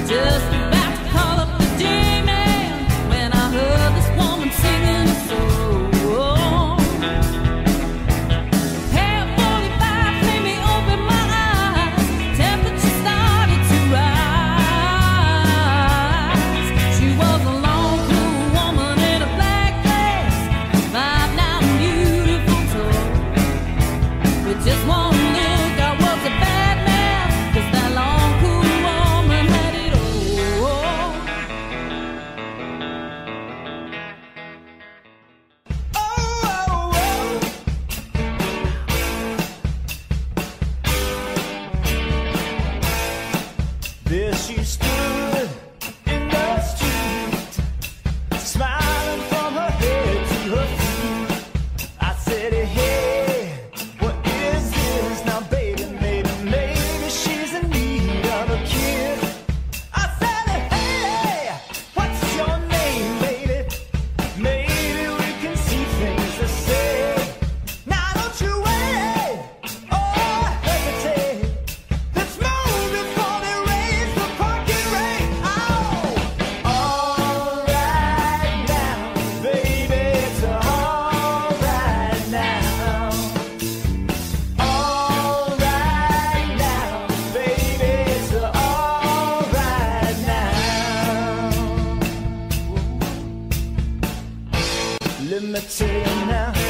Just about to call up the J-Man when I heard this woman singing a song. Hair 45 made me open my eyes. Temperature started to rise. She was a long, cool woman in a black dress, 5'9", beautiful tall. With just one look, I was a bad man, 'cause that long, cool woman had it all. There she stood in the street, smiling from her head to her feet. I said, hey, what is this now, baby? Maybe she's in need of a kiss. I said, hey, what's your name, baby? Maybe we can see things to say. Now don't you wait or hesitate. Let's move before they raise the parking rate. Oh, all right now, baby, it's all right now. All right now, baby, it's all right now. Let me tell you now.